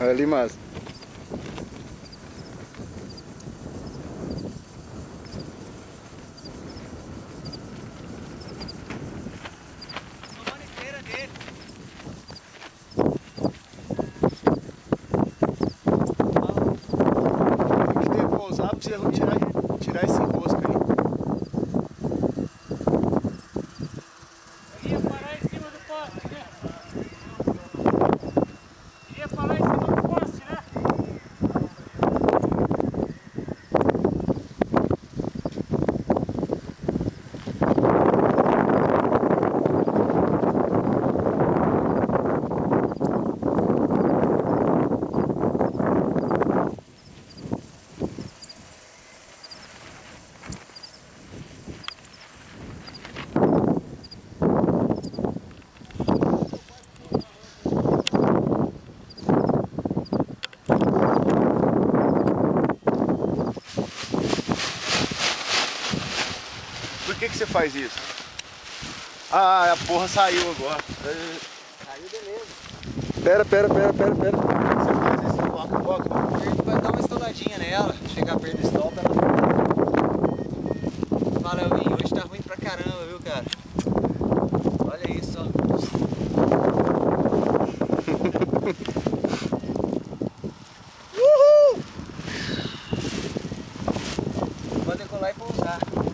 Olha ali, mas. Tomando esteira dele. Tem que ter pousar pra você tirar esse enrosco aí. Ele ia parar em cima do poste, né? Ele ia parar em cima do poste, né? Por que você faz isso? Ah, a porra saiu agora. Saiu, beleza. Pera. Você faz isso, coloca. A gente vai dar uma estouradinha nela. Chegar perto do stop, ela... Fala, Vinho, hoje tá ruim pra caramba, viu, cara? Olha isso, ó. Uhul! Pode decolar e pousar.